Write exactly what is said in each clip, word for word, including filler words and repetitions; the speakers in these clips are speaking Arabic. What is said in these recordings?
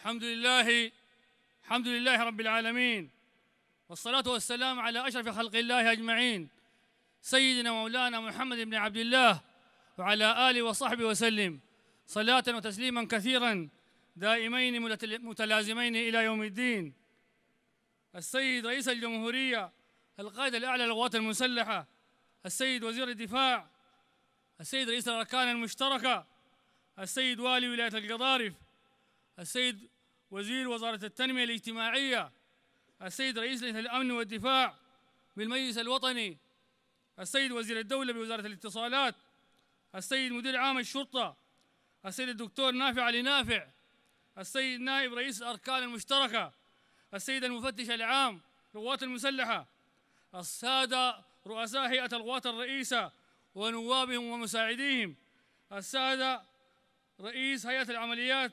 الحمد لله الحمد لله رب العالمين، والصلاة والسلام على أشرف خلق الله أجمعين، سيدنا مولانا محمد بن عبد الله وعلى آله وصحبه وسلم صلاة وتسليما كثيرا دائمين متلازمين إلى يوم الدين. السيد رئيس الجمهورية، القائد الأعلى للقوات المسلحة، السيد وزير الدفاع، السيد رئيس الأركان المشتركة، السيد والي ولاية القضارف، السيد وزير وزارة التنمية الاجتماعية، السيد رئيس لجنة الأمن والدفاع بالمجلس الوطني، السيد وزير الدولة بوزارة الاتصالات، السيد مدير عام الشرطة، السيد الدكتور نافع علي نافع، السيد نائب رئيس الأركان المشتركة، السيد المفتش العام للقوات المسلحة، السادة رؤساء هيئة القوات الرئيسة ونوابهم ومساعديهم، السادة رئيس هيئة العمليات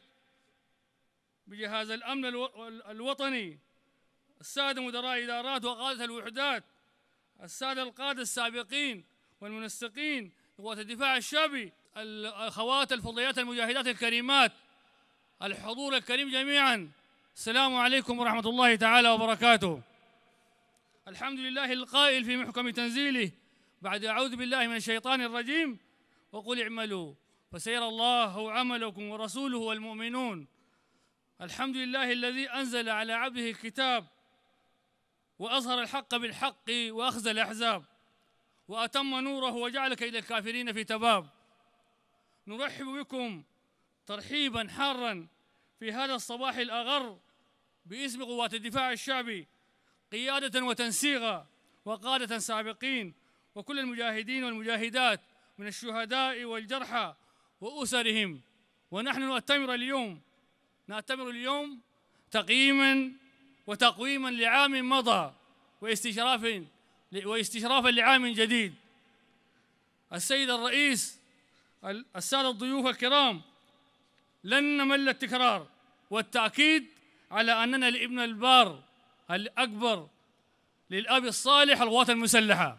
بجهاز الأمن الوطني، السادة مدراء إدارات وقادة الوحدات، السادة القادة السابقين والمنسقين لقوات الدفاع الشعبي، الأخوات الفضليات المجاهدات الكريمات، الحضور الكريم جميعا، السلام عليكم ورحمة الله تعالى وبركاته. الحمد لله القائل في محكم تنزيله بعد أعوذ بالله من الشيطان الرجيم: وقل اعملوا فسيرى الله عملكم ورسوله والمؤمنون. الحمد لله الذي أنزل على عبده الكتاب وأظهر الحق بالحق وأخزى الأحزاب وأتم نوره وجعل كيد الكافرين في تباب. نرحب بكم ترحيبا حارا في هذا الصباح الأغر باسم قوات الدفاع الشعبي، قيادة وتنسيقا وقادة سابقين، وكل المجاهدين والمجاهدات من الشهداء والجرحى وأسرهم. ونحن نؤتمر اليوم نأتمر اليوم تقييما وتقويما لعام مضى واستشراف واستشرافا لعام جديد. السيد الرئيس، السادة الضيوف الكرام، لن نمل التكرار والتأكيد على أننا الابن البار الأكبر للأب الصالح القوات المسلحة،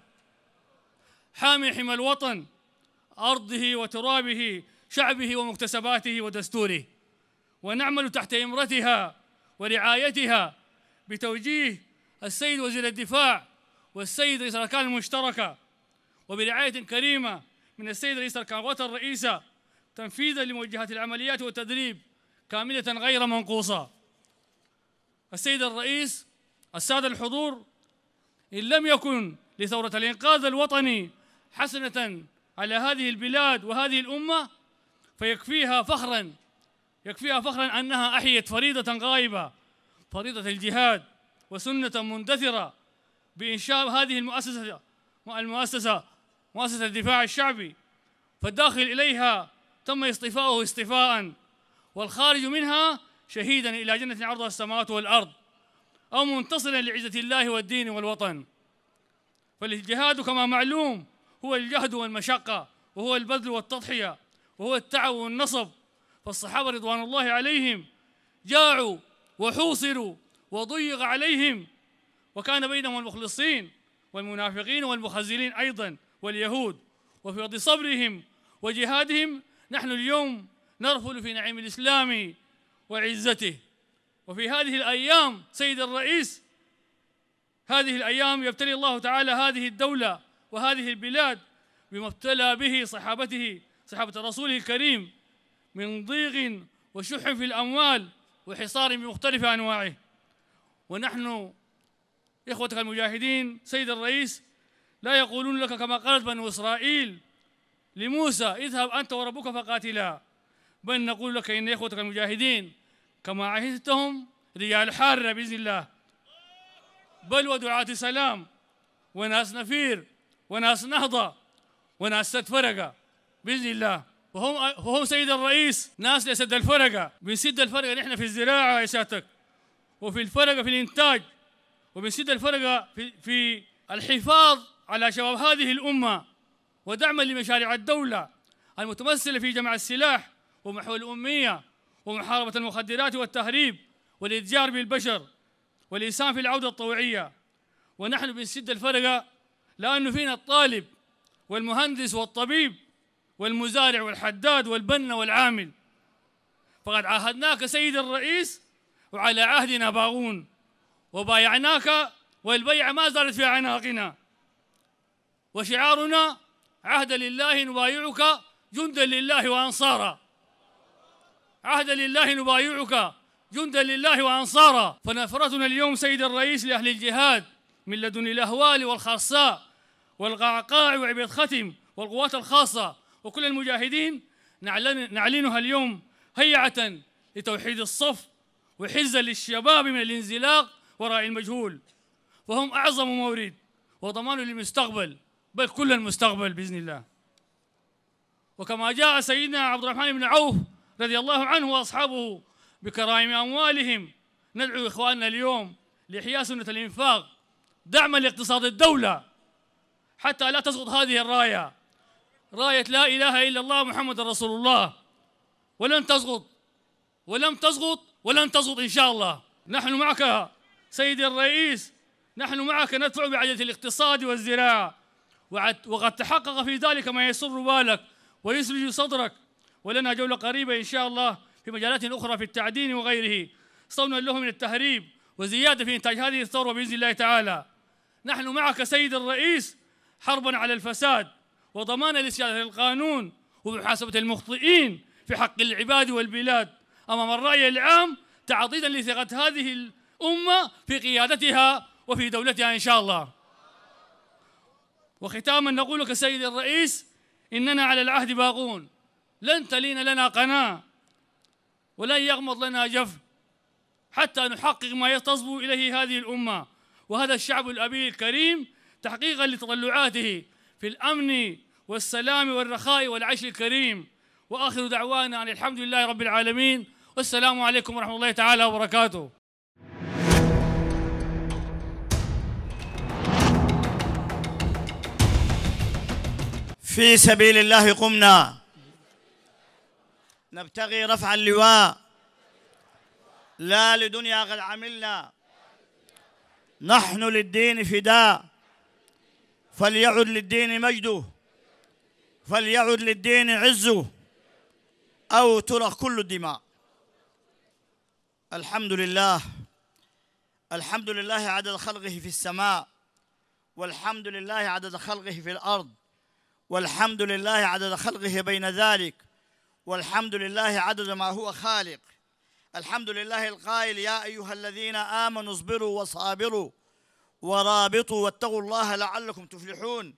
حامي حمى الوطن، أرضه وترابه، شعبه ومكتسباته ودستوره، ونعمل تحت إمرتها ورعايتها بتوجيه السيد وزير الدفاع والسيد رئيس الأركان المشتركة، وبرعاية كريمة من السيد رئيس أركان القوات الرئيسة، تنفيذا لموجهات العمليات والتدريب كاملة غير منقوصة. السيد الرئيس، السادة الحضور، إن لم يكن لثورة الإنقاذ الوطني حسنة على هذه البلاد وهذه الأمة فيكفيها فخراً يكفيها فخراً أنها أحيت فريضة غائبة، فريضة الجهاد، وسنة مندثرة بإنشاء هذه المؤسسة المؤسسة مؤسسة الدفاع الشعبي، فالداخل إليها تم اصطفاؤه اصطفاءً، والخارج منها شهيداً إلى جنة عرضها السماوات والأرض، أو منتصراً لعزة الله والدين والوطن. فالجهاد كما معلوم هو الجهد والمشقة، وهو البذل والتضحية، وهو التعب والنصب. فالصحابة رضوان الله عليهم جاعوا وحوصروا وضيق عليهم، وكان بينهم المخلصين والمنافقين والمخزلين أيضا واليهود، وفي وقت صبرهم وجهادهم نحن اليوم نرفل في نعيم الإسلام وعزته. وفي هذه الأيام سيد الرئيس، هذه الأيام يبتلي الله تعالى هذه الدولة وهذه البلاد بما ابتلى به صحابته صحابة رسوله الكريم من ضيق وشح في الأموال وحصار بمختلف أنواعه. ونحن إخوتك المجاهدين سيد الرئيس لا يقولون لك كما قالت بنو إسرائيل لموسى: اذهب أنت وربك فقاتلا، بل نقول لك إن إخوتك المجاهدين كما عهدتهم رجال حارة بإذن الله، بل ودعاة سلام وناس نفير وناس نهضة وناس سد فرقة بإذن الله. وهم وهم سيد الرئيس ناس لسد الفرقة، بنسد الفرقة نحن في الزراعة يا سيادتك، وفي الفرقة في الإنتاج، وبنسد الفرقة في, في الحفاظ على شباب هذه الأمة، ودعما لمشاريع الدولة المتمثلة في جمع السلاح ومحو الأمية ومحاربة المخدرات والتهريب والإتجار بالبشر والإسهام في العودة الطوعية. ونحن بنسد الفرقة لأنه فينا الطالب والمهندس والطبيب والمزارع والحداد والبنا والعامل. فقد عاهدناك سيد الرئيس وعلى عهدنا باغون، وبايعناك والبيع ما زالت في أعناقنا، وشعارنا عهدا لله نبايعك جندا لله وأنصارا، عهدا لله نبايعك جندا لله وأنصارا. فنفرتنا اليوم سيد الرئيس لأهل الجهاد من لدن الأهوال والخرصاء والقعقاع وعبيد ختم والقوات الخاصة وكل المجاهدين نعلن نعلنها اليوم هيعة لتوحيد الصف وحرزا للشباب من الانزلاق وراء المجهول، وهم أعظم مورد وضمان للمستقبل، بل كل المستقبل بإذن الله. وكما جاء سيدنا عبد الرحمن بن عوف رضي الله عنه وأصحابه بكرائم أموالهم، ندعو إخواننا اليوم لإحياء سنة الإنفاق دعما لاقتصاد الدولة حتى لا تسقط هذه الراية، راية لا إله إلا الله محمد رسول الله، ولن تسقط ولم تسقط ولن تسقط إن شاء الله. نحن معك سيدي الرئيس، نحن معك ندفع بعجلة الاقتصاد والزراعة، وقد تحقق في ذلك ما يسر بالك ويسرج صدرك، ولنا جولة قريبة إن شاء الله في مجالات أخرى في التعدين وغيره، صونا له من التهريب وزيادة في إنتاج هذه الثروة بإذن الله تعالى. نحن معك سيد الرئيس حربا على الفساد وضمانا لسيادة القانون ومحاسبة المخطئين في حق العباد والبلاد أمام الرأي العام، تعضيدا لثقة هذه الأمة في قيادتها وفي دولتها إن شاء الله. وختاما نقول لك سيد الرئيس إننا على العهد باقون، لن تلين لنا قناة ولن يغمض لنا جف حتى نحقق ما تصبو إليه هذه الأمة وهذا الشعب الأبي الكريم تحقيقا لتطلعاته في الأمن والسلام والرخاء والعيش الكريم. وآخر دعوانا أن الحمد لله رب العالمين، والسلام عليكم ورحمة الله تعالى وبركاته. في سبيل الله قمنا نبتغي رفع اللواء، لا لدنيا قد عملنا، نحن للدين فداء، فليعد للدين مجده، فليعد للدين عزه، أو ترك كل الدماء. الحمد لله، الحمد لله عدد خلقه في السماء، والحمد لله عدد خلقه في الأرض، والحمد لله عدد خلقه بين ذلك، والحمد لله عدد ما هو خالق. الحمد لله القائل يا أيها الذين آمنوا اصبروا وصابروا ورابطوا واتقوا الله لعلكم تفلحون،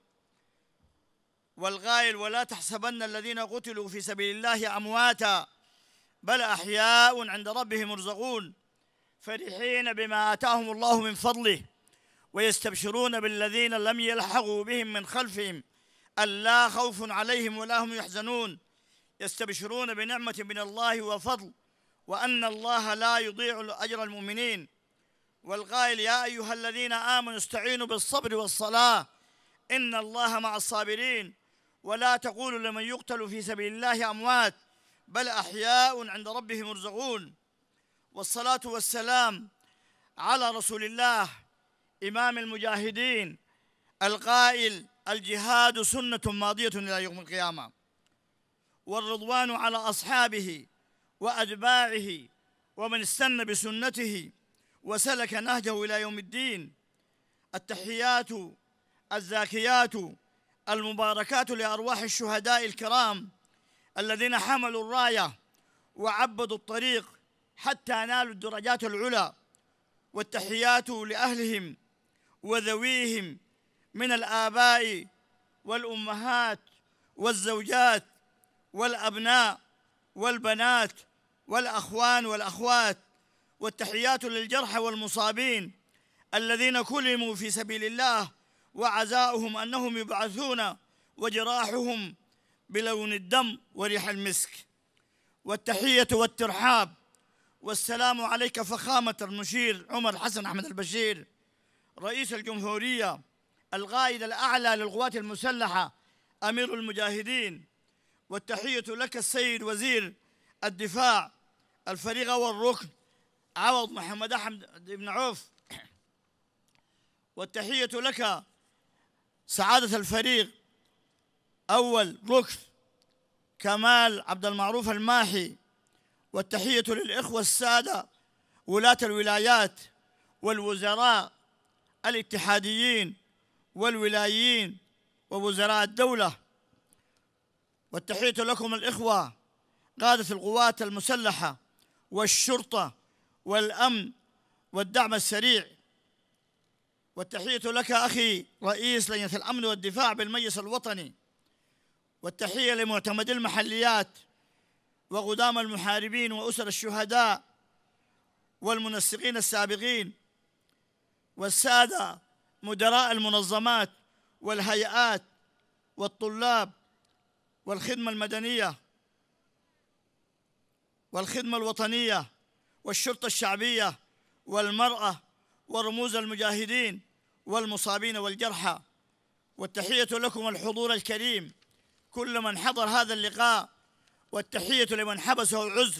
والقائل ولا تحسبن الذين قتلوا في سبيل الله أمواتا بل أحياء عند ربهم يرزقون فرحين بما آتاهم الله من فضله ويستبشرون بالذين لم يلحقوا بهم من خلفهم ألا خوف عليهم ولا هم يحزنون يستبشرون بنعمة من الله وفضل وأن الله لا يضيع أجر المؤمنين. والقائل يا أيها الذين آمنوا استعينوا بالصبر والصلاة إن الله مع الصابرين ولا تقولوا لمن يقتل في سبيل الله أموات بل أحياء عند ربهم يرزقون. والصلاة والسلام على رسول الله إمام المجاهدين القائل الجهاد سنة ماضية إلى يوم القيامة، والرضوان على أصحابه وأتباعه ومن استنى بسنته وسلك نهجه إلى يوم الدين. التحيات الزاكيات المباركات لأرواح الشهداء الكرام الذين حملوا الراية وعبدوا الطريق حتى نالوا الدرجات العلى، والتحيات لأهلهم وذويهم من الآباء والأمهات والزوجات والأبناء والبنات والأخوان والأخوات، والتحيات للجرحى والمصابين الذين كلموا في سبيل الله وعزاؤهم أنهم يبعثون وجراحهم بلون الدم وريح المسك. والتحية والترحاب والسلام عليك فخامة المشير عمر حسن أحمد البشير رئيس الجمهورية القائد الأعلى للقوات المسلحة أمير المجاهدين. والتحية لك السيد وزير الدفاع الفريق والركن عوض محمد أحمد بن عوف. والتحية لك سعادة الفريق أول ركن كمال عبد المعروف الماحي. والتحية للإخوة السادة ولاة الولايات والوزراء الاتحاديين والولايين ووزراء الدولة، والتحية لكم الإخوة قادة القوات المسلحة والشرطة والأمن والدعم السريع، والتحية لك أخي رئيس لجنة الأمن والدفاع بالمجلس الوطني، والتحية لمعتمدي المحليات وقدام المحاربين وأسر الشهداء والمنسقين السابقين والسادة مدراء المنظمات والهيئات والطلاب والخدمة المدنية والخدمة الوطنية والشرطة الشعبية والمرأة ورموز المجاهدين والمصابين والجرحى، والتحية لكم الحضور الكريم كل من حضر هذا اللقاء، والتحية لمن حبسه العذر.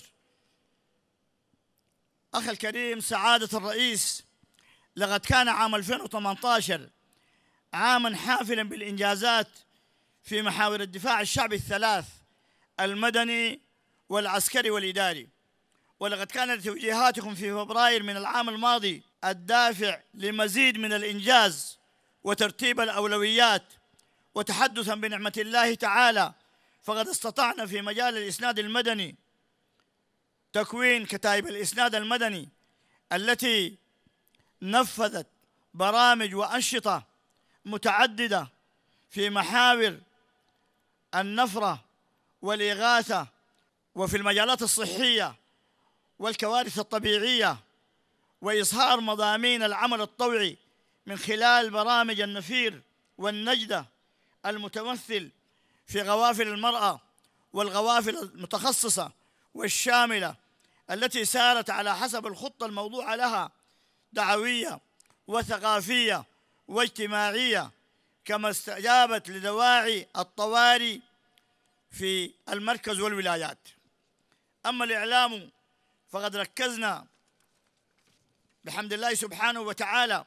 أخي الكريم سعادة الرئيس، لقد كان عام ألفين وثمانية عشر عاما حافلا بالإنجازات في محاور الدفاع الشعبي الثلاث: المدني والعسكري والإداري، ولقد كانت توجيهاتكم في فبراير من العام الماضي الدافع لمزيد من الإنجاز وترتيب الأولويات. وتحدثا بنعمة الله تعالى، فقد استطعنا في مجال الإسناد المدني تكوين كتائب الإسناد المدني التي نفذت برامج وأنشطة متعددة في محاور النفرة والإغاثة وفي المجالات الصحية والكوارث الطبيعية، وإظهار مضامين العمل الطوعي من خلال برامج النفير والنجدة المتمثل في غوافل المرأة والغوافل المتخصصة والشاملة التي سارت على حسب الخطة الموضوعة لها، دعوية وثقافية واجتماعية، كما استجابت لدواعي الطوارئ في المركز والولايات. أما الإعلام فقد ركزنا بحمد الله سبحانه وتعالى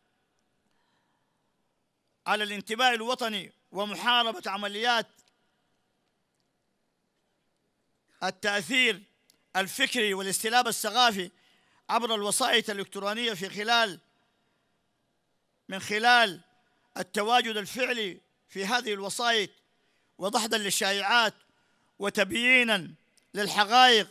على الانتباه الوطني ومحاربة عمليات التأثير الفكري والاستلاب الثقافي عبر الوسائط الإلكترونية في خلال من خلال التواجد الفعلي في هذه الوسائط، وضحدا للشائعات وتبيينا للحقائق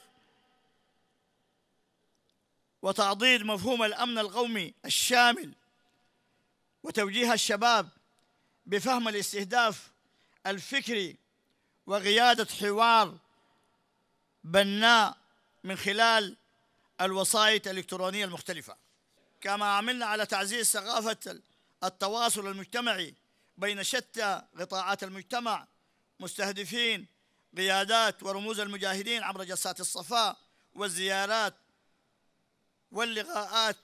وتعضيد مفهوم الأمن القومي الشامل، وتوجيه الشباب بفهم الاستهداف الفكري وقيادة حوار بناء من خلال الوسائط الإلكترونية المختلفة. كما عملنا على تعزيز ثقافة التواصل المجتمعي بين شتى قطاعات المجتمع، مستهدفين قيادات ورموز المجاهدين عبر جلسات الصفاء والزيارات واللقاءات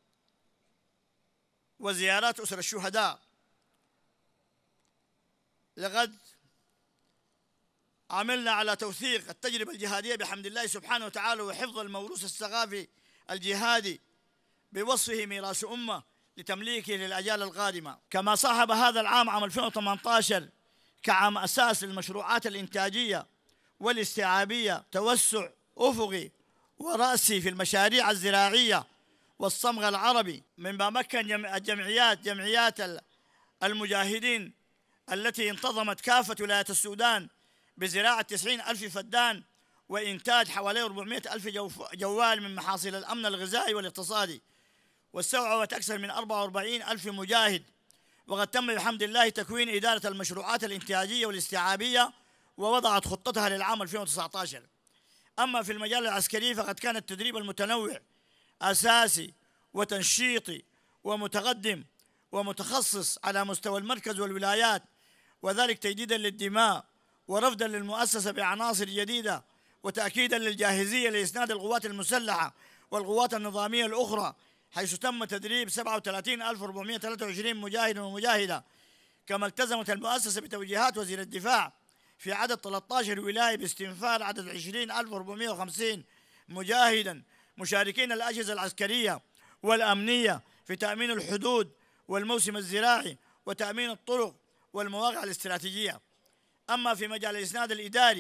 وزيارات أسر الشهداء. لقد عملنا على توثيق التجربة الجهادية بحمد الله سبحانه وتعالى وحفظ الموروث الثقافي الجهادي بوصفه ميراث أمة لتمليكه للأجيال القادمة. كما صاحب هذا العام عام ألفين وثمانية عشر كعام أساس للمشروعات الإنتاجية والاستيعابية توسع أفقي ورأسي في المشاريع الزراعية والصمغ العربي، مما مكن الجمعيات جمعيات المجاهدين التي انتظمت كافة ولايات السودان بزراعة تسعين ألف فدان وإنتاج حوالي أربعمائة ألف جوال من محاصيل الأمن الغذائي والاقتصادي، واستوعبت أكثر من أربعة وأربعين ألف مجاهد. وقد تم بحمد الله تكوين إدارة المشروعات الإنتاجية والاستيعابية ووضعت خطتها للعام ألفين وتسعة عشر. أما في المجال العسكري فقد كان التدريب المتنوع أساسي وتنشيطي ومتقدم ومتخصص على مستوى المركز والولايات، وذلك تجديدا للدماء ورفدا للمؤسسة بعناصر جديدة وتأكيدا للجاهزية لإسناد القوات المسلحة والقوات النظامية الأخرى، حيث تم تدريب سبعة وثلاثين ألف وأربعمائة وثلاثة وعشرين مجاهد ومجاهدة. كما التزمت المؤسسة بتوجيهات وزير الدفاع في عدد ثلاثة عشر ولاية باستنفار عدد عشرين ألف وأربعمائة وخمسين مجاهدا مشاركين الأجهزة العسكرية والأمنية في تأمين الحدود والموسم الزراعي وتأمين الطرق والمواقع الاستراتيجية. أما في مجال الإسناد الإداري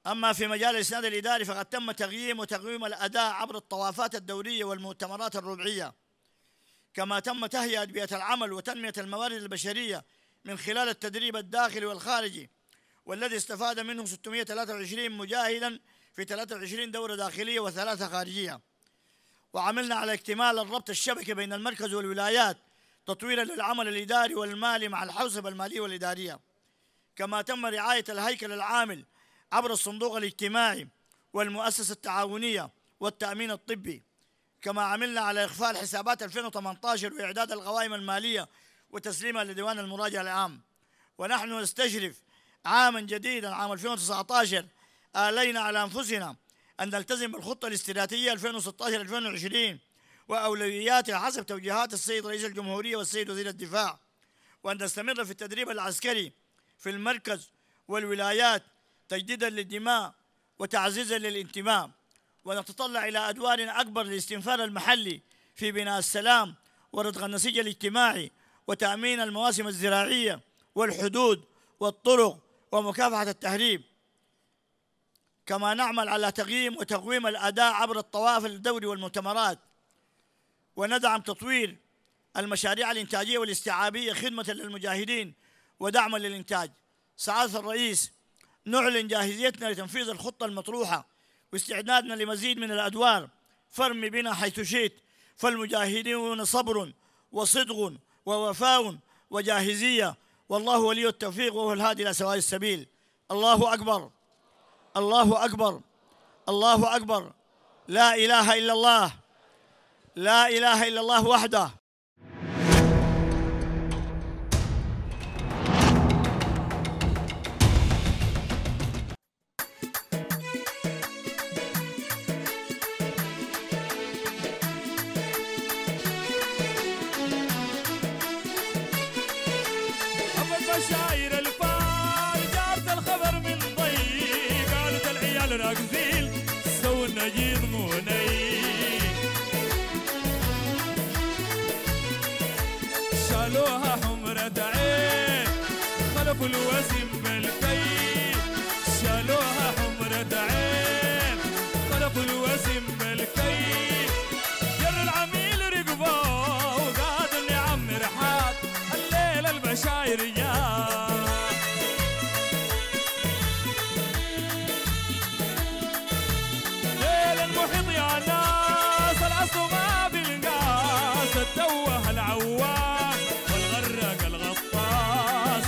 أما في مجال الإسناد الإداري فقد تم تقييم وتقويم الأداء عبر الطوافات الدورية والمؤتمرات الربعية، كما تم تهيئة بيئة العمل وتنمية الموارد البشرية من خلال التدريب الداخلي والخارجي، والذي استفاد منه ستمائة وثلاثة وعشرين مجاهدا في ثلاثة وعشرين دورة داخلية وثلاثة خارجية. وعملنا على اكتمال الربط الشبكي بين المركز والولايات تطويرا للعمل الإداري والمالي مع الحوسبة المالية والإدارية. كما تم رعاية الهيكل العامل عبر الصندوق الاجتماعي والمؤسسة التعاونية والتأمين الطبي. كما عملنا على إخفاء حسابات ألفين وثمانية عشر وإعداد القوائم المالية وتسليمها لديوان المراجعة العام. ونحن نستشرف عاما جديدا عام ألفين وتسعة عشر آلينا على أنفسنا أن نلتزم بالخطة الاستراتيجية ألفين وستة عشر ألفين وعشرين وأولوياتها حسب توجيهات السيد رئيس الجمهورية والسيد وزير الدفاع، وأن نستمر في التدريب العسكري في المركز والولايات تجديدا للدماء وتعزيزا للانتماء، ونتطلع إلى أدوار أكبر للاستنفار المحلي في بناء السلام ورضخ النسيج الاجتماعي وتأمين المواسم الزراعية والحدود والطرق ومكافحة التهريب. كما نعمل على تقييم وتقويم الأداء عبر الطوائف الدوري والمؤتمرات، وندعم تطوير المشاريع الإنتاجية والاستيعابية خدمة للمجاهدين ودعما للإنتاج. سعادة الرئيس، نعلن جاهزيتنا لتنفيذ الخطة المطروحة واستعدادنا لمزيد من الأدوار. فرم بنا حيث شئت، فالمجاهدون صبر وصدق ووفاء وجاهزية، والله ولي التوفيق وهو الهادي إلى سواء السبيل. الله أكبر، الله أكبر، الله أكبر، لا إله إلا الله، لا إله إلا الله وحده. شاير الفار جارت الخبر من ضي، قالت العيال راقزين سو النجيض موني، شالوها حمرة عين خلفوا الوسم بالكي، شالوها حمرة عين خلفوا الوسم بالكي، جر العميل رقبوه وقاد النعم رحات الليلة البشاير جا. ليل المحيط يا ناس العصر ما بالقاس، التوه العواف والغرق الغطاس،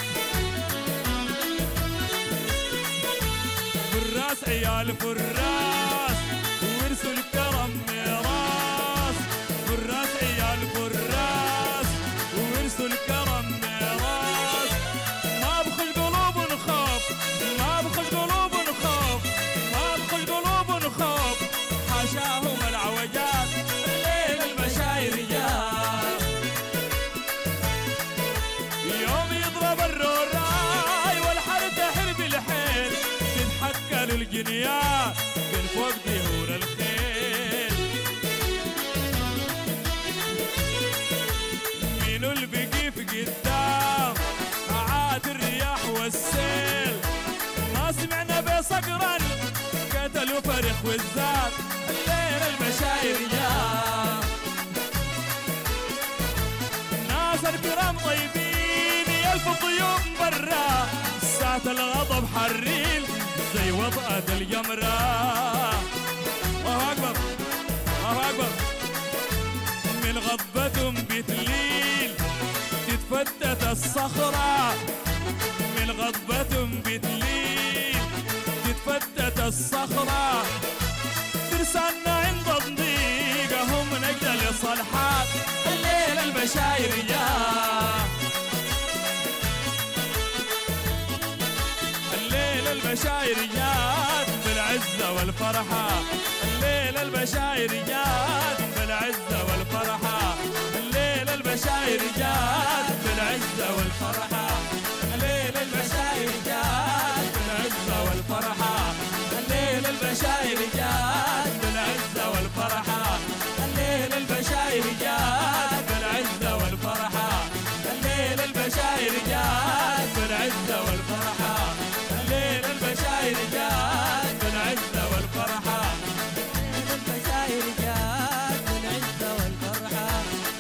فراس عيال فراس ورثوا الكرم ميراث، فراس عيال فراس ورثوا الكرم ميراث، ما بخل قلوب نخاف، ما بخل قلوب نخاف، ما بخل قلوب نخاف، حاشاهم العوجات الليل المشاير جاء، يوم يضرب الروراي والحر تحرب الحيل، تتحكل الجنيات من فوق دهور الخيل، مينو البقي في قدام عاد الرياح والسيل، ما سمعنا بصقرا قتلوا فرخ والزاد الليل المشاير جاء، ناس الكرام طيبين يلفوا ضيوف برا، ساعة الغضب حريل زي وطأة الجمرة. الله أكبر، الله أكبر، من غضبتهم بتليل تتفتت الصخرة، من غضبتهم بتليل تتفتت الصخرة، ترسلنا عند ضيقهم نجد لصالحات الليل البشاير جاء، الليل البشاير جات بالعزة والفرحة، الليل البشاير جات بالعزة والفرحة، الليل البشاير جات بالعزة والفرحة، الليل البشاير جات بالعزة والفرحة، الليل البشاير جات بالعزة والفرحة، الليل البشاير جات بالعزة والفرحة، الليل البشاير جات بالعزة والفرحة، الليل البشاير جات البشاير جات بالعزة والفرحة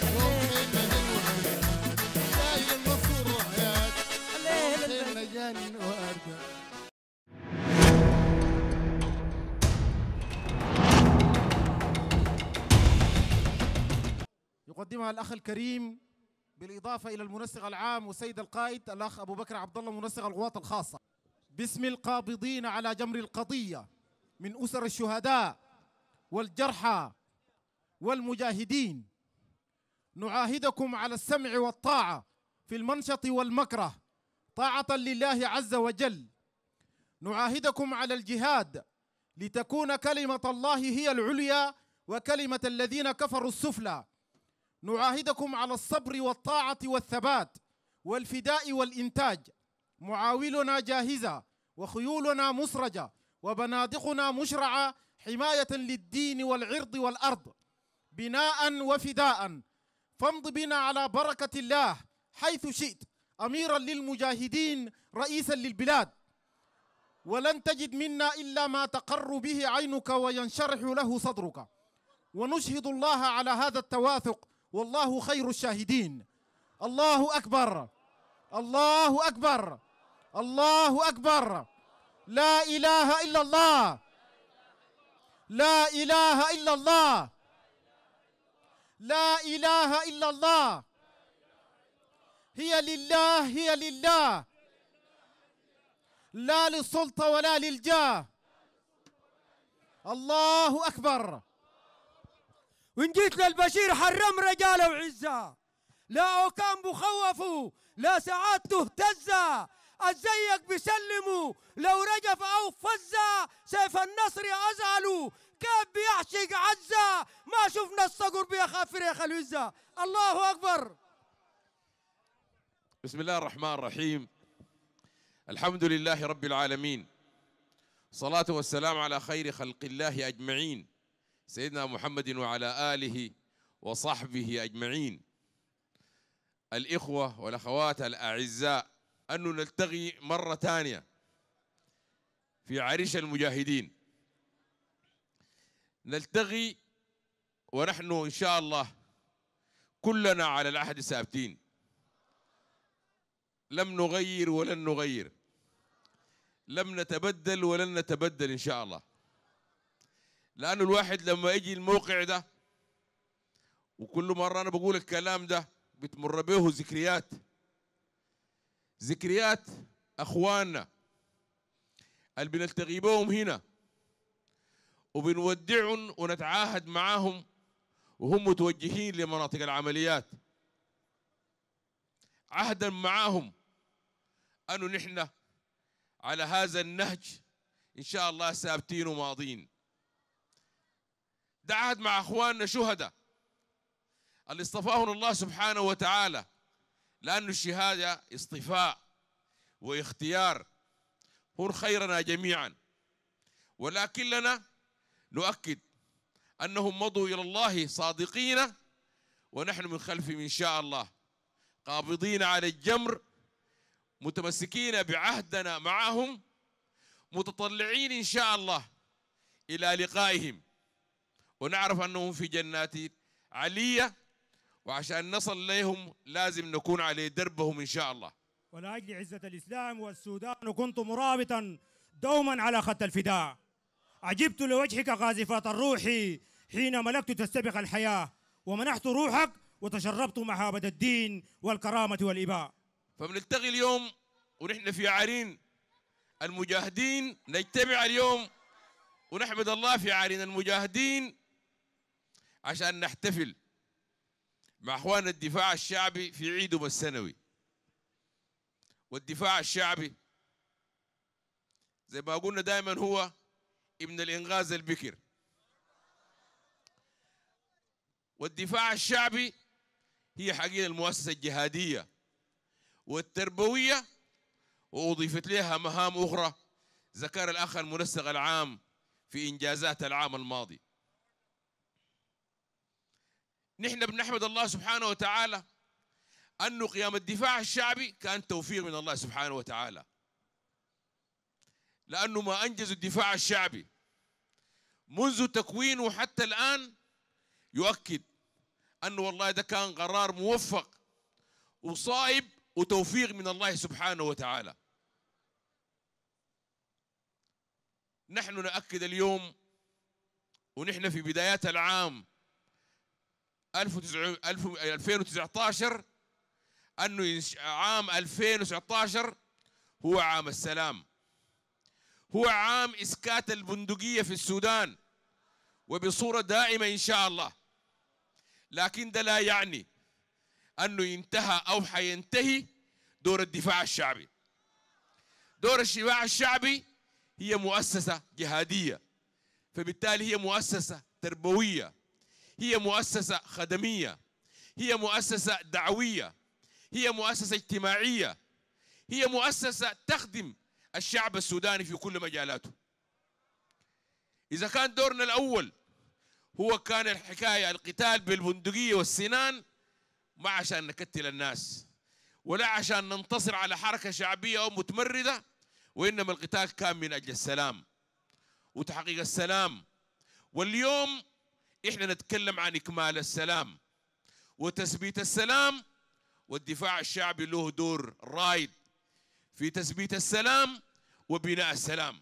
جاي المنصور وحياة الليل نجان وأردى. يقدمها الأخ الكريم بالإضافة إلى المنسق العام والسيد القائد الأخ أبو بكر عبد الله منسق القوات الخاصة. باسم القابضين على جمر القضية من أسر الشهداء والجرحى والمجاهدين، نعاهدكم على السمع والطاعة في المنشط والمكره طاعة لله عز وجل. نعاهدكم على الجهاد لتكون كلمة الله هي العليا وكلمة الذين كفروا السفلى. نعاهدكم على الصبر والطاعة والثبات والفداء والإنتاج. معاولنا جاهزة وخيولنا مسرجة وبنادقنا مشرعة حماية للدين والعرض والأرض، بناء وفداء. فامض بنا على بركة الله حيث شئت أميرا للمجاهدين رئيسا للبلاد، ولن تجد منا إلا ما تقر به عينك وينشرح له صدرك. ونشهد الله على هذا التواثق والله خير الشاهدين. الله أكبر، الله أكبر، الله أكبر. لا إله إلا الله، لا إله إلا الله، لا إله إلا الله. هي لله، هي لله، لا للسلطة ولا للجاه. الله أكبر. وإن جيت للبشير حرم رجاله وعزة، لا كان بخوفوا لا ساعات تهتزة، الزيك بيسلموا لو رجف أو فزة، سيف النصر أزعلوا كيف بيعشق عزة، ما شفنا الصقر بيخاف ريخ الوزة. الله أكبر. بسم الله الرحمن الرحيم. الحمد لله رب العالمين، صلاة والسلام على خير خلق الله أجمعين سيدنا محمد وعلى آله وصحبه أجمعين. الإخوة والأخوات الأعزاء، أنه نلتقي مرة ثانية في عريش المجاهدين، نلتقي ونحن إن شاء الله كلنا على العهد ثابتين، لم نغير ولن نغير، لم نتبدل ولن نتبدل إن شاء الله. لأنه الواحد لما يجي الموقع ده، وكل مرة أنا بقول الكلام ده بتمر به ذكريات، ذكريات أخواننا اللي بنلتقي بهم هنا وبنودعهم ونتعاهد معاهم وهم متوجهين لمناطق العمليات، عهدا معاهم أنه نحن على هذا النهج إن شاء الله ثابتين وماضين. ده عهد مع أخواننا شهداء اللي اصطفاهم الله سبحانه وتعالى، لأن الشهادة اصطفاء واختيار، هم خيرنا جميعا، ولكن لنا نؤكد أنهم مضوا إلى الله صادقين، ونحن من خلفهم إن شاء الله قابضين على الجمر، متمسكين بعهدنا معهم، متطلعين إن شاء الله إلى لقائهم، ونعرف أنهم في جنات علية، وعشان نصل لهم لازم نكون على دربهم إن شاء الله. ولأجل عزة الإسلام والسودان كنت مرابطا دوما على خط الفداء، عجبت لوجهك غازفات الروح حين ملكت تستبق الحياة، ومنحت روحك وتشربت مهابة الدين والكرامة والإباء. فبنلتقي اليوم ونحن في عرين المجاهدين، نجتمع اليوم ونحمد الله في عرين المجاهدين عشان نحتفل مع اخوان الدفاع الشعبي في عيدهم السنوي. والدفاع الشعبي زي ما قلنا دائما هو ابن الانغاز البكر، والدفاع الشعبي هي حقيقة المؤسسة الجهادية والتربوية، وأضيفت لها مهام أخرى ذكر الأخ المنسق العام في إنجازات العام الماضي. نحن بنحمد الله سبحانه وتعالى أنه قيام الدفاع الشعبي كان توفيق من الله سبحانه وتعالى، لأنه ما أنجز الدفاع الشعبي منذ تكوينه حتى الآن يؤكد أنه والله ده كان قرار موفق وصائب وتوفيق من الله سبحانه وتعالى. نحن نأكد اليوم ونحن في بدايات العام ألفين وتسعة عشر أنه عام ألفين وتسعة عشر هو عام السلام، هو عام إسكات البندقية في السودان وبصورة دائمة إن شاء الله. لكن ده لا يعني أنه ينتهى أو حينتهي دور الدفاع الشعبي. دور الدفاع الشعبي هي مؤسسة جهادية، فبالتالي هي مؤسسة تربوية، هي مؤسسة خدمية، هي مؤسسة دعوية، هي مؤسسة اجتماعية، هي مؤسسة تخدم الشعب السوداني في كل مجالاته. إذا كان دورنا الأول هو كان الحكاية القتال بالبندقية والسنان، ما عشان نكتل الناس ولا عشان ننتصر على حركة شعبية أو متمردة، وإنما القتال كان من أجل السلام وتحقيق السلام. واليوم إحنا نتكلم عن إكمال السلام وتثبيت السلام، والدفاع الشعبي له دور رائد في تثبيت السلام وبناء السلام،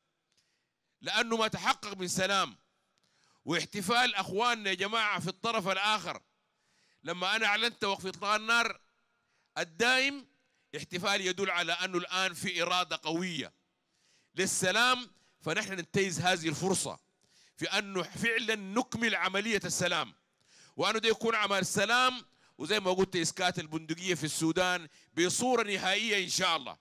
لأنه ما تحقق من سلام. واحتفال أخواننا يا جماعة في الطرف الآخر لما أنا أعلنت وقف إطلاق النار الدائم، احتفال يدل على أنه الآن في إرادة قوية للسلام، فنحن ننتهز هذه الفرصة في أنه فعلا نكمل عملية السلام، وأنه ده يكون عمل السلام وزي ما قلت إسكات البندقية في السودان بصورة نهائية إن شاء الله.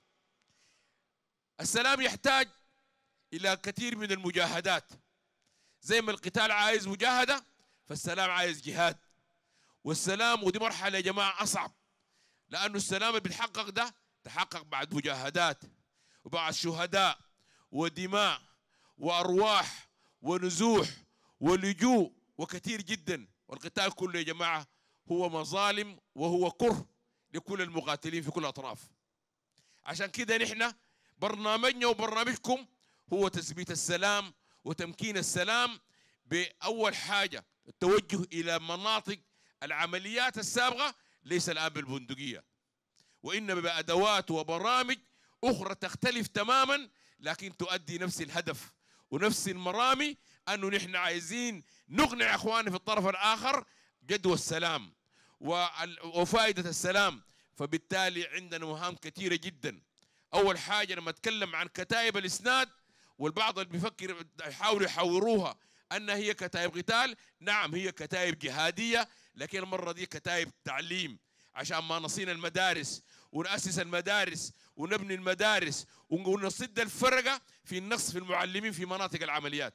السلام يحتاج إلى كثير من المجاهدات، زي ما القتال عايز مجاهدة فالسلام عايز جهاد. والسلام ودي مرحلة يا جماعة أصعب، لأنه السلام اللي بيتحقق ده تحقق بعد مجاهدات وبعد شهداء ودماء وأرواح ونزوح ولجوء وكثير جدا. والقتال كله يا جماعة هو مظالم وهو كره لكل المقاتلين في كل الأطراف. عشان كده نحن برنامجنا وبرنامجكم هو تثبيت السلام وتمكين السلام، بأول حاجة التوجه إلى مناطق العمليات السابقة ليس الآن بالبندقية، وإنما بأدوات وبرامج أخرى تختلف تماما لكن تؤدي نفس الهدف ونفس المرامي، أنه نحن عايزين نقنع أخواننا في الطرف الآخر جدوى السلام وفائدة السلام. فبالتالي عندنا مهام كثيرة جدا. أول حاجة لما أتكلم عن كتائب الإسناد، والبعض اللي بيفكر يحاولوا يحوروها أنها هي كتائب قتال، نعم هي كتائب جهادية، لكن المرة دي كتائب تعليم عشان ما نصين المدارس ونأسس المدارس ونبني المدارس ونصد الفرقة في النقص في المعلمين في مناطق العمليات.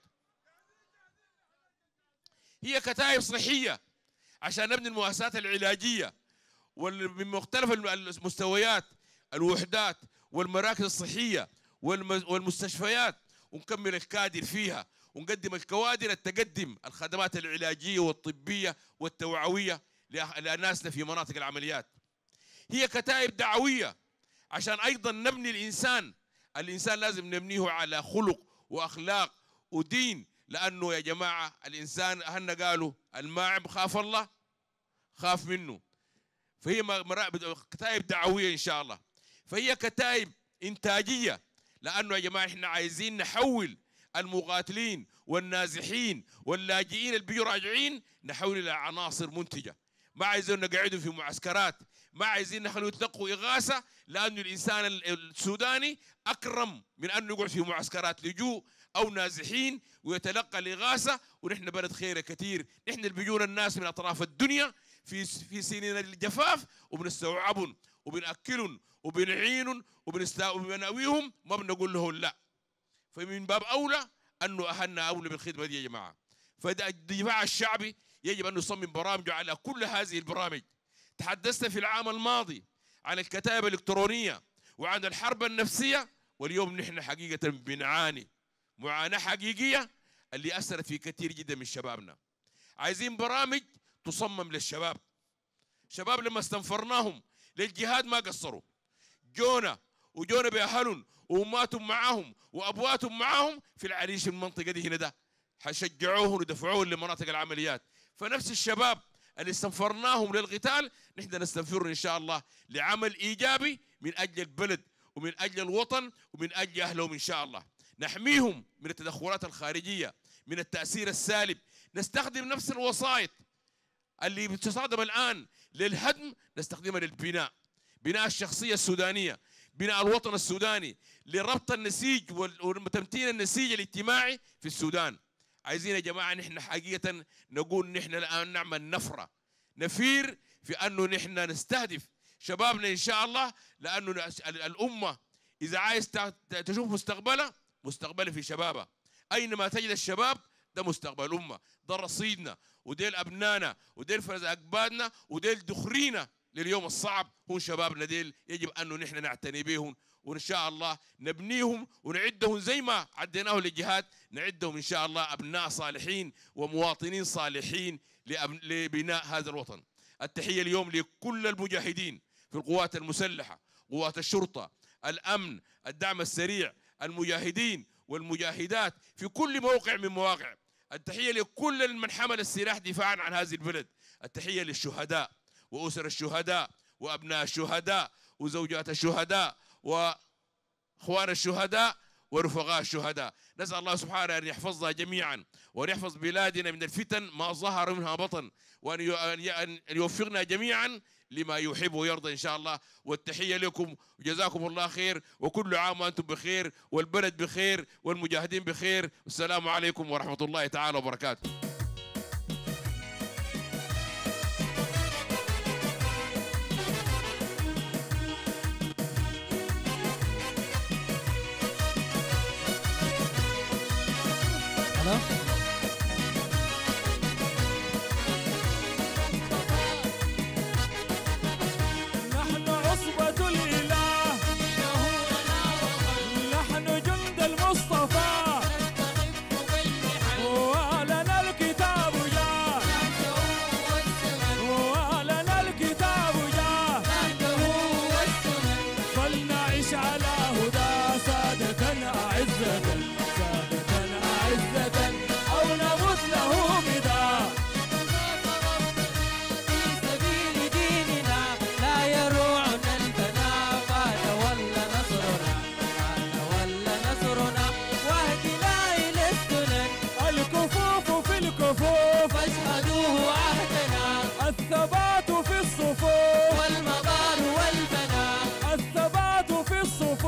هي كتائب صحية عشان نبني المؤسسات العلاجية ومن مختلف المستويات، الوحدات والمراكز الصحية والمستشفيات، ونكمل الكادر فيها ونقدم الكوادر التقدم الخدمات العلاجية والطبية والتوعوية لناسنا في مناطق العمليات. هي كتائب دعوية عشان أيضا نبني الإنسان. الإنسان لازم نبنيه على خلق وأخلاق ودين، لأنه يا جماعة الإنسان أهلنا قالوا الماعب خاف الله خاف منه. فهي كتائب دعوية إن شاء الله. فهي كتائب إنتاجية، لأنه يا جماعة إحنا عايزين نحول المقاتلين والنازحين واللاجئين اللي بيجوا راجعين نحول إلى عناصر منتجة. ما عايزين نقعدوا في معسكرات، ما عايزين نخلوا يتلقوا إغاثة، لأنه الإنسان السوداني أكرم من أنه يقعد في معسكرات لجوء أو نازحين ويتلقى الإغاثة. ونحن بلد خير كثير، نحن اللي بيجونا الناس من أطراف الدنيا في في سنين الجفاف وبنستوعبهم وبنأكلهم وبنعينهم وبنأويهم، ما بنقول لهم لا. فمن باب أولى أنه أهلنا أولى بالخدمة دي يا جماعة. فالدفاع الشعبي يجب أن نصمم برامجه على كل هذه البرامج. تحدثت في العام الماضي عن الكتائب الإلكترونية وعن الحرب النفسية، واليوم نحن حقيقة بنعاني معاناة حقيقية اللي أثرت في كثير جدا من شبابنا. عايزين برامج تصمم للشباب. شباب لما استنفرناهم للجهاد ما قصروا، جونا وجونا بأهلهم وأماتهم معاهم وأبواتهم معاهم في العريش المنطقة دي هنا ده حيشجعوهم ويدفعوهم لمناطق العمليات. فنفس الشباب اللي استنفرناهم للقتال نحن نستنفرهم إن شاء الله لعمل إيجابي من أجل البلد ومن أجل الوطن ومن أجل أهلهم إن شاء الله. نحميهم من التدخلات الخارجية، من التأثير السالب. نستخدم نفس الوسائط اللي بتصادم الآن للهدم نستخدمها للبناء، بناء الشخصية السودانية، بناء الوطن السوداني، لربط النسيج وتمتين النسيج الاجتماعي في السودان. عايزين يا جماعة نحن حقيقة نقول نحن الآن نعمل نفرة، نفير في أنه نحن نستهدف شبابنا إن شاء الله، لأنه الأمة إذا عايز تشوف مستقبلها مستقبلها في شبابها. أينما تجد الشباب ده مستقبل الأمة، ده رصيدنا وديل أبنانا وديل فرز أكبادنا وديل دخرينا لليوم الصعب. هم شبابنا ديل يجب أنه نحن نعتني بهم، وإن شاء الله نبنيهم ونعدهم زي ما عديناه للجهاد، نعدهم إن شاء الله أبناء صالحين ومواطنين صالحين لبناء هذا الوطن. التحية اليوم لكل المجاهدين في القوات المسلحة، قوات الشرطة، الأمن، الدعم السريع، المجاهدين والمجاهدات في كل موقع من مواقع. التحية لكل من حمل السلاح دفاعا عن هذه البلد. التحية للشهداء وأسر الشهداء وأبناء الشهداء وزوجات الشهداء وأخوان الشهداء ورفقاء الشهداء. نسأل الله سبحانه أن يحفظنا جميعا وأن يحفظ بلادنا من الفتن ما ظهر منها بطن، وأن يوفقنا جميعا لما يحب ويرضى إن شاء الله. والتحية لكم وجزاكم الله خير، وكل عام وأنتم بخير والبلد بخير والمجاهدين بخير. والسلام عليكم ورحمة الله تعالى وبركاته. نحن عصبة الإله، نحن جند المصطفى، ولنا الكتاب جاء، ولنا الكتاب جاء، فلنعش على هدى سادة أعزة، سادة أعزة أو نموت له فداء. في سبيل ديننا لا يروعنا الفناء، فتولى نصرنا، فتولى نصرنا واهدنا إلى السنن. الكفوف في الكفوف فاشهدوه عهدنا، الثبات في الصفوف، والمغار والبناء، الثبات في الصفوف،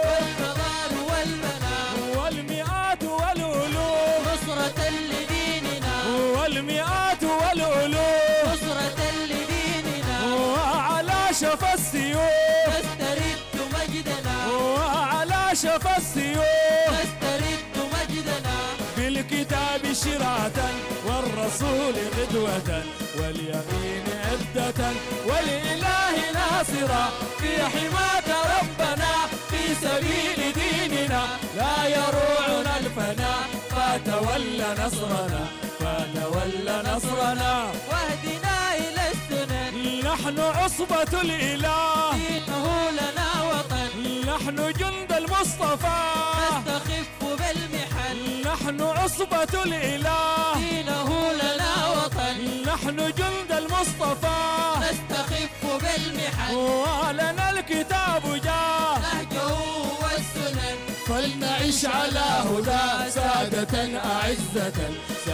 والمغار والبناء، والمئات والألوف، نصرة لديننا، والمئات والألوف، نصرة لديننا، وعلى شفا السيوف، نسترد مجدنا، وعلى شفا السيوف، نسترد مجدنا، بالكتاب شراعة والرسول غدوة واليمين عدة والإله ناصرا، في حماك ربنا في سبيل ديننا لا يروعنا الفناء، فتولى نصرنا، فتولى نصرنا واهدنا إلى السنن. نحن عصبة الإله، دينه لنا وطن، نحن جند المصطفى، نستخف بالمحن، نحن عصبة الإله، دينه لنا وطن، نحن جند المصطفى، نستخف بالمحن، ولنا الكتاب جاء، نهجه والسنن. فلنعش على هدى سادة أعزة،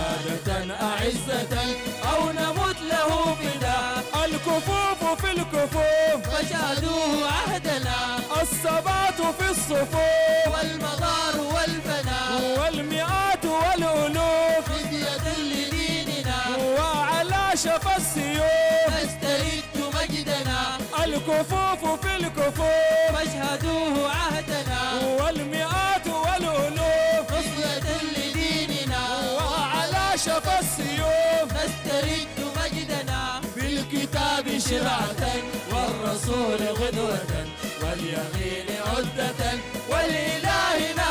سادة أعزة أو نموت له فداء. الكفوف في الكفوف، فشهدوه عهدنا، الثبات في الصفوف، والمغار والبناء، والمئات والألوف، فدية لديننا، وعلى شفا السيوف، نسترد مجدنا، الكفوف في الكفوف، فاشهدوه عهدنا، والمئات والألوف، نصرة لديننا، وعلى شفا السيوف، نسترد مجدنا، بالكتاب شرعة والرسول غدوة واليمين عدة والإله